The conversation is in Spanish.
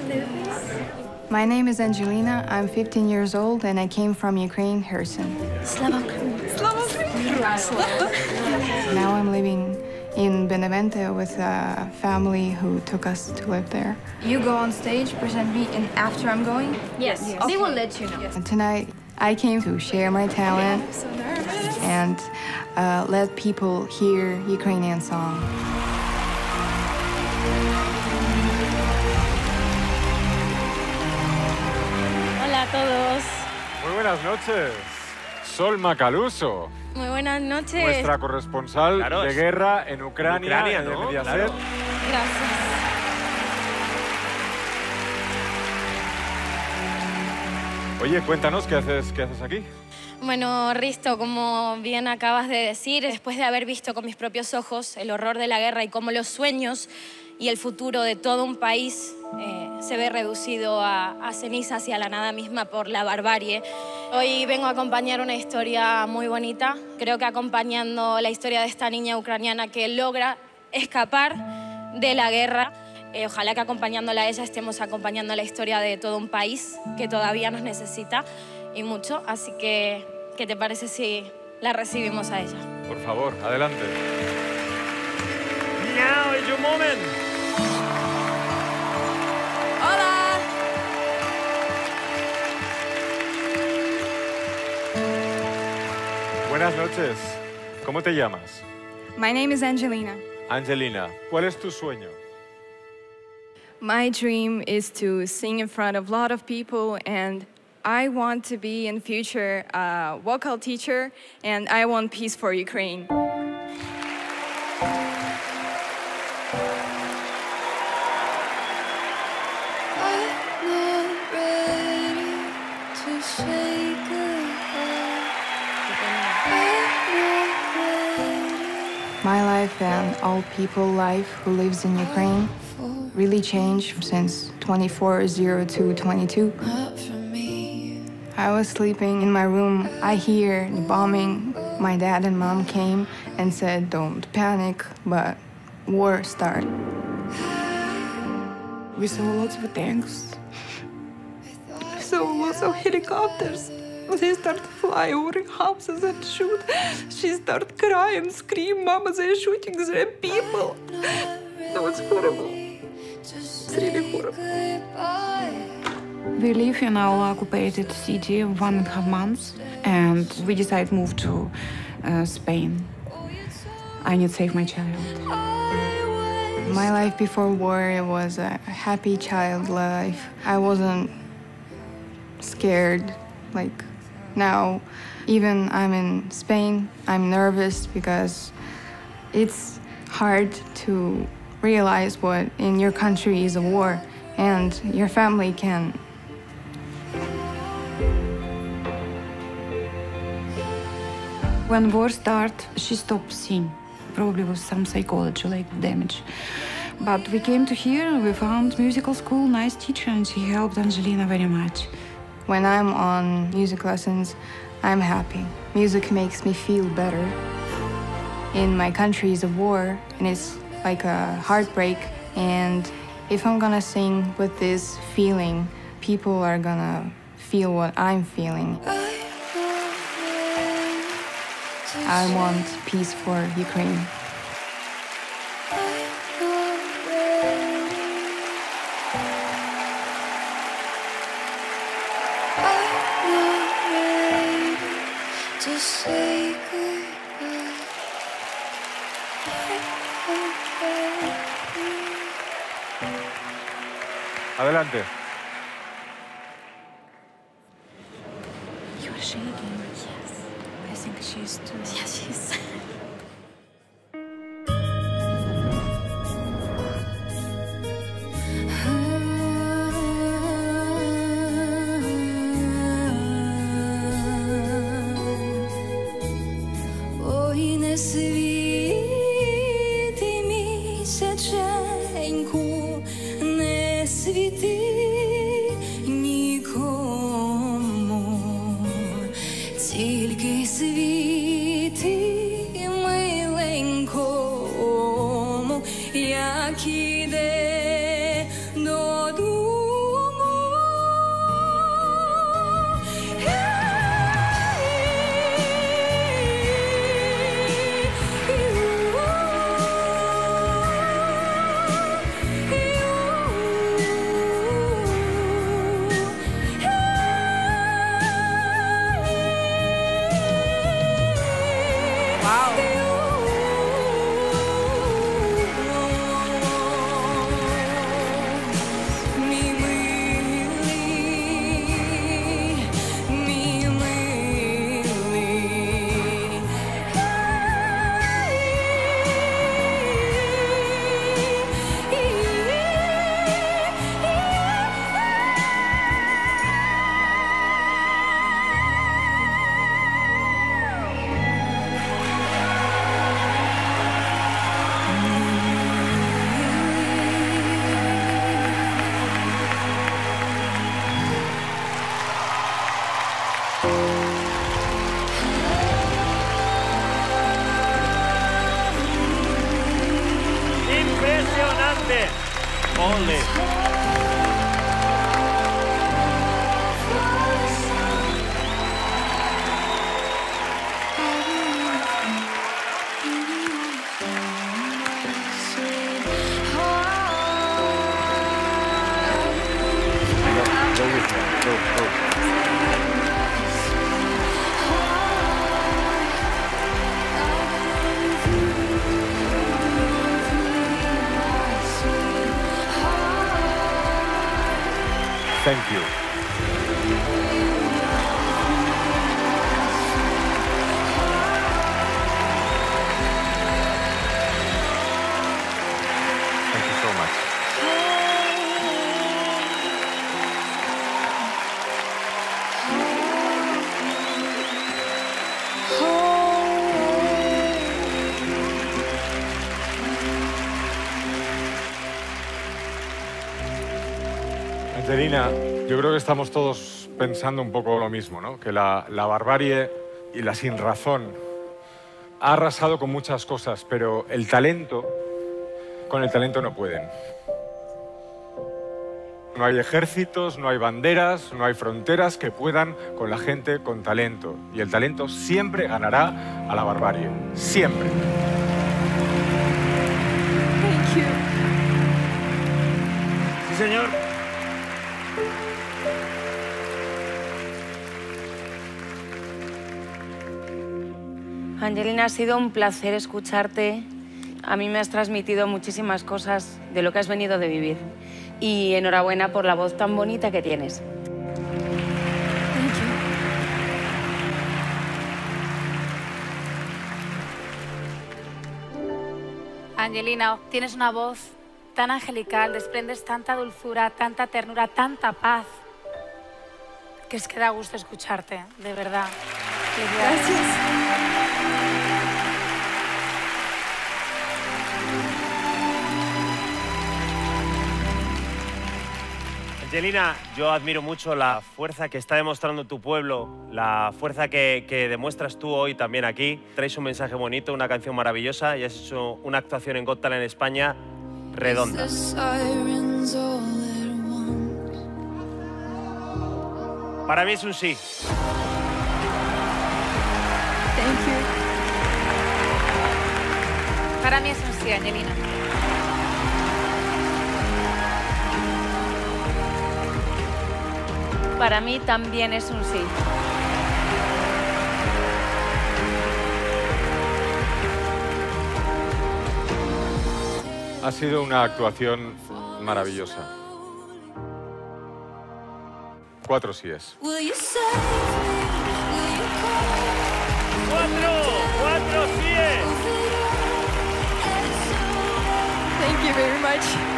My name is Angelina. I'm 15 years old and I came from Ukraine, Kherson. Now I'm living in Benevente with a family who took us to live there. You go on stage, present me, and after I'm going? Yes. Okay. They will let you know. And tonight I came to share my talent and let people hear Ukrainian song. Hola a todos. Muy buenas noches. Sol Macaluso. Muy buenas noches. Nuestra corresponsal de guerra en Ucrania, ¿no? de Mediaset. Claro. Gracias. Oye, cuéntanos, ¿qué haces aquí? Bueno, Risto, como bien acabas de decir, después de haber visto con mis propios ojos el horror de la guerra y cómo los sueños y el futuro de todo un país se ve reducido a cenizas y a la nada misma por la barbarie, hoy vengo a acompañar una historia muy bonita. Creo que acompañando la historia de esta niña ucraniana que logra escapar de la guerra, ojalá que acompañándola a ella estemos acompañando la historia de todo un país que todavía nos necesita y mucho. Así que, ¿qué te parece si la recibimos a ella? Por favor, adelante. Now is your moment. Hola! Buenas noches. ¿Cómo te llamas? My name is Angelina. Angelina, ¿cuál es tu sueño? My dream is to sing in front of a lot of people, and I want to be in future a vocal teacher, and I want peace for Ukraine. My life and all people life who lives in Ukraine really changed since 24/02/22. I was sleeping in my room. I hear the bombing. My dad and mom came and said, "Don't panic," but war started. We saw lots of tanks. We saw lots of helicopters. They start to fly over houses and shoot. She started crying, scream, "Mama, they're shooting their people." That was horrible. It's really horrible. We live in our occupied city 1.5 months, and we decided to move to Spain. I need to save my child. My life before war, it was a happy child life. I wasn't scared like now. Even I'm in Spain, I'm nervous because it's hard to realize what in your country is a war and your family can. When war started, she stopped seeing, probably with some psychology like damage. But we came to here, we found musical school, nice teacher, and she helped Angelina very much. When I'm on music lessons, I'm happy. Music makes me feel better. In my country is a war, and it's like a heartbreak. And if I'm gonna sing with this feeling, people are gonna feel what I'm feeling. I want peace for Ukraine. Adelante. You're shaking. Yes. I think she's too. Yeah, she's. Ой, не світи місяченьку, не світи нікому, тільки світи миленькому, як іде додому. fuerte. Ole. Go with her. Go. Thank you. Thank you so much. Angelina, yo creo que estamos todos pensando un poco lo mismo, ¿no? Que la barbarie y la sinrazón ha arrasado con muchas cosas, pero el talento, con el talento no pueden. No hay ejércitos, no hay banderas, no hay fronteras que puedan con la gente con talento. Y el talento siempre ganará a la barbarie. Siempre. Thank you. Sí, señor. Angelina, ha sido un placer escucharte. A mí me has transmitido muchísimas cosas de lo que has venido de vivir. Y enhorabuena por la voz tan bonita que tienes. Thank you. Angelina, tienes una voz tan angelical, desprendes tanta dulzura, tanta ternura, tanta paz, que es que da gusto escucharte, de verdad. Gracias. Angelina, yo admiro mucho la fuerza que está demostrando tu pueblo, la fuerza que demuestras tú hoy también aquí. Traes un mensaje bonito, una canción maravillosa y has hecho una actuación en Got Talent en España redonda. Para mí es un sí. Thank you. Para mí es un sí, Angelina. Para mí también es un sí. Ha sido una actuación maravillosa. 4 síes. 4 síes. Thank you very much.